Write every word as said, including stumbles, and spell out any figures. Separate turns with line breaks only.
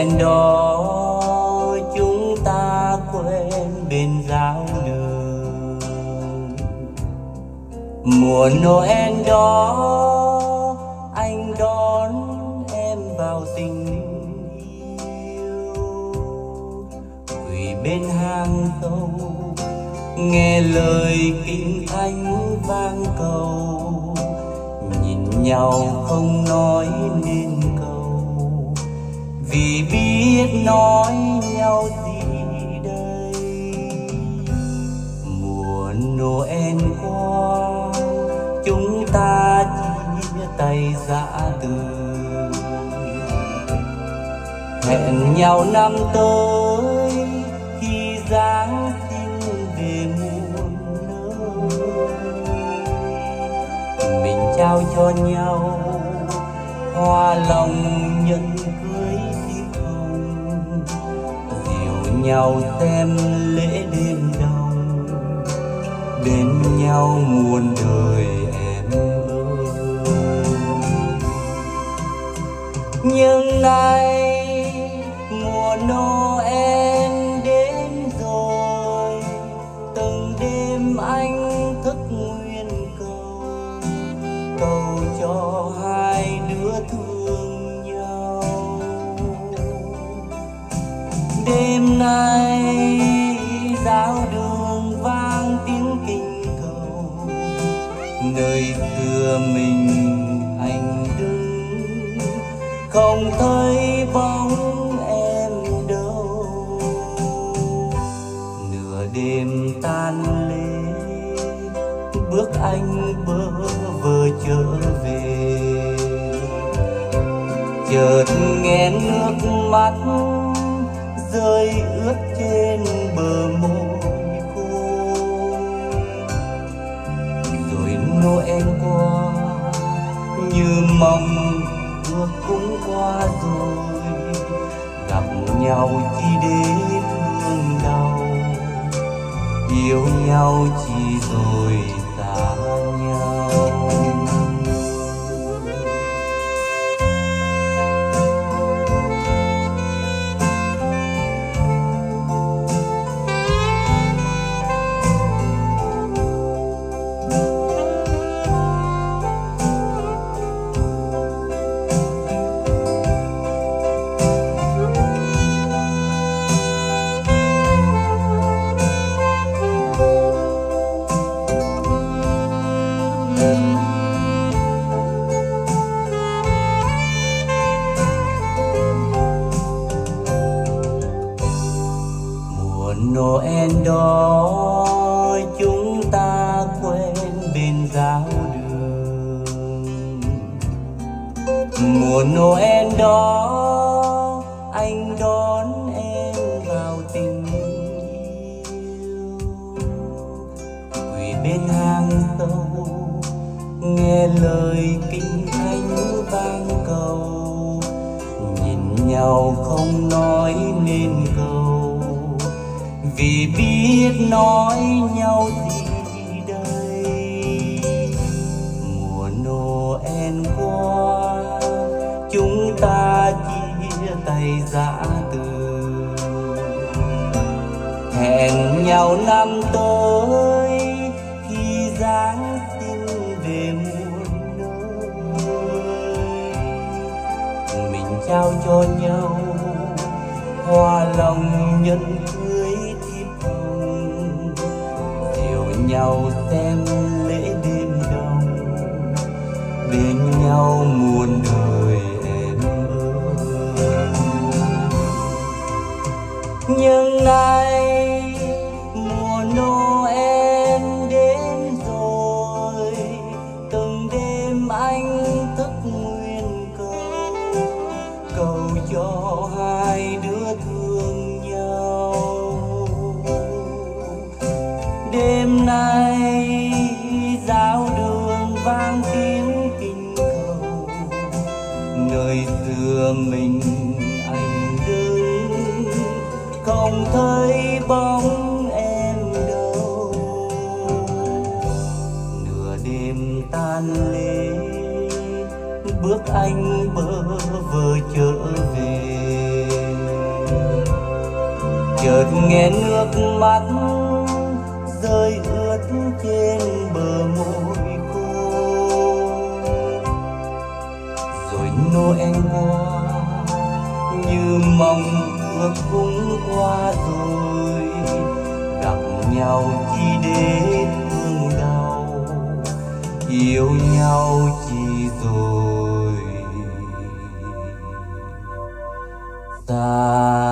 Noel đó chúng ta quen bên giáo đường. Mùa Noel đó anh đón em vào tình yêu. Quỳ bên hang câu nghe lời kinh thánh vang cầu, nhìn nhau không nói nên câu, vì biết nói nhau gì đây. Mùa Noel qua chúng ta chia tay giã từ, hẹn nhau năm tới khi Giáng sinh về muôn nơi. Mình trao cho nhau hoa lòng nhân cưới thiếp hồng, dìu nhau xem lễ đêm đông, bên nhau muôn đời em ơi. Nhưng nay mùa Noel đến rồi, từng đêm anh thức nguyên cầu, cầu cho hai đứa thương nhau. Đêm nay giáo đường vang tiếng kinh cầu, nơi xưa mình anh đứng không thấy bóng em đâu. Nửa đêm tan lễ bước anh bơ vơ trở về, chợt nghe nước mắt rơi ướt trên bờ môi khô. Rồi Noel qua như mong ước cũng qua rồi, gặp nhau chỉ để thương đau, yêu nhau chỉ rồi xa nhau. Mùa Noel đó chúng ta quen bên giáo đường. Mùa Noel đó anh đón em vào tình yêu. Quỳ bên hang sâu nghe lời kinh thánh vang cầu, nhìn nhau không nói nên câu, vì biết nói nhau gì đây. Mùa Noel qua chúng ta chia tay giã từ, hẹn nhau năm tới khi Giáng sinh về muôn nơi. Mình trao cho nhau hoa lòng nhân cưới thiếp hồng, dìu nhau xem lễ đêm đông, bên nhau muôn đời em ơi. Nhưng nay mùa Noel đến rồi, từng đêm anh thức nguyên cầu, cầu cho hai đứa thương nhau. Đêm nay giáo đường vang tiếng kinh cầu, nơi xưa mình anh đứng không thấy bóng em đâu. Nửa đêm tan lễ bước anh bơ vơ trở về, chợt nghe nước mắt rơi ướt trên bờ môi cô. Rồi Noel qua như mong ước cũng qua rồi, gặp nhau chỉ để thương đau, yêu nhau chỉ rồi xa.